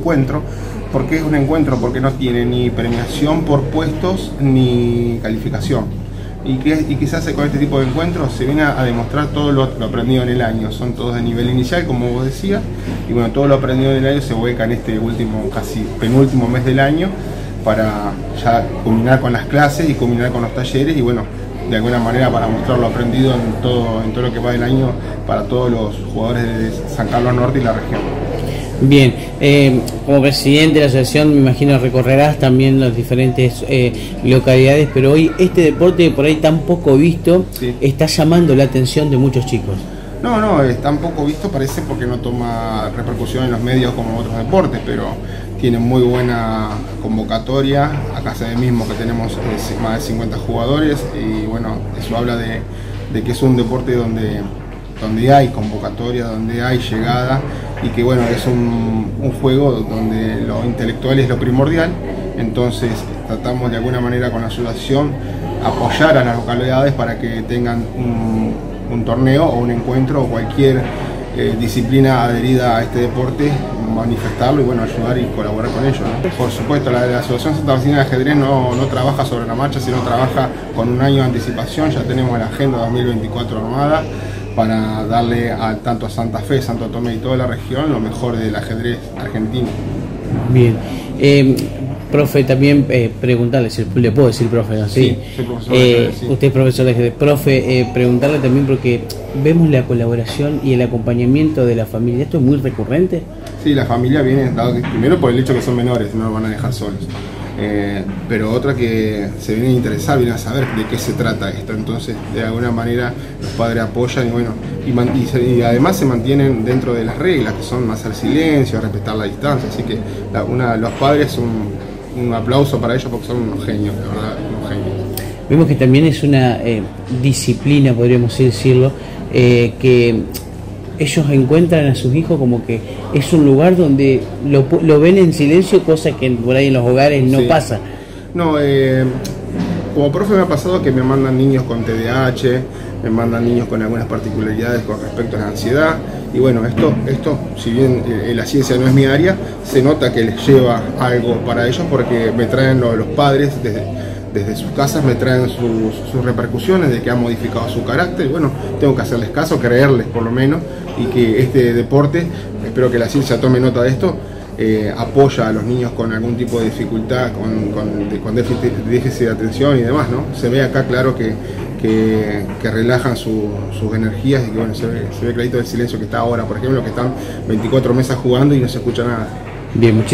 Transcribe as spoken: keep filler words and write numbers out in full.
encuentro. ¿Por qué es un encuentro? Porque no tiene ni premiación por puestos ni calificación. ¿Y qué, y qué se hace con este tipo de encuentros? Se viene a, a demostrar todo lo, lo aprendido en el año. Son todos de nivel inicial, como vos decías, y bueno, todo lo aprendido en el año se vuelca en este último, casi penúltimo mes del año, para ya culminar con las clases y culminar con los talleres, y bueno, de alguna manera para mostrar lo aprendido en todo, en todo lo que va del año para todos los jugadores de San Carlos Norte y la región. Bien, eh, como presidente de la asociación me imagino recorrerás también las diferentes eh, localidades, pero hoy este deporte por ahí tan poco visto, sí, está llamando la atención de muchos chicos. No, no, es tan poco visto parece porque no toma repercusión en los medios como otros deportes, pero tiene muy buena convocatoria. Acá se ve mismo que tenemos eh, más de cincuenta jugadores y bueno, eso habla de, de que es un deporte donde, donde hay convocatoria, donde hay llegada y que bueno, es un, un juego donde lo intelectual es lo primordial. Entonces tratamos de alguna manera con la asociación apoyar a las localidades para que tengan un, un torneo o un encuentro o cualquier eh, disciplina adherida a este deporte, manifestarlo y bueno, ayudar y colaborar con ellos, ¿no? Por supuesto, la, la Asociación Santafesina de Ajedrez no, no trabaja sobre la marcha, sino trabaja con un año de anticipación. Ya tenemos la agenda dos mil veinticuatro armada para darle a, tanto a Santa Fe, Santo Tomé y toda la región lo mejor del ajedrez argentino. Bien. Eh, profe, también eh, preguntarle, si le puedo decir profe, ¿no? Sí, soy profesor de eh, ajedrez, sí. Usted es profesor de ajedrez. Profe, eh, preguntarle también porque vemos la colaboración y el acompañamiento de la familia. ¿Esto es muy recurrente? Sí, la familia viene dado que, primero por el hecho que son menores, no los van a dejar solos. Eh, pero otra que se viene a interesar, viene a saber de qué se trata esto. Entonces, de alguna manera, los padres apoyan y bueno, y, man, y, se, y además se mantienen dentro de las reglas, que son hacer silencio, respetar la distancia. Así que la, una, los padres, un, un aplauso para ellos porque son unos genios, la verdad, unos genios. Vemos que también es una eh, disciplina, podríamos decirlo, eh, que ellos encuentran a sus hijos como que es un lugar donde lo, lo ven en silencio, cosa que por ahí en los hogares no sí. pasa. No, eh, como profe me ha pasado que me mandan niños con T D A H, me mandan niños con algunas particularidades con respecto a la ansiedad, y bueno, esto, esto si bien eh, la ciencia no es mi área, se nota que les lleva algo para ellos porque me traen los, los padres desde... Desde sus casas me traen sus, sus repercusiones de que han modificado su carácter y bueno, tengo que hacerles caso, creerles por lo menos, y que este deporte, espero que la ciencia tome nota de esto, eh, apoya a los niños con algún tipo de dificultad, con, con, de, con déficit, déficit de atención y demás, ¿no? Se ve acá claro que, que, que relajan su, sus energías y que bueno, se ve, se ve clarito el silencio que está ahora, por ejemplo, que están veinticuatro mesas jugando y no se escucha nada. Bien,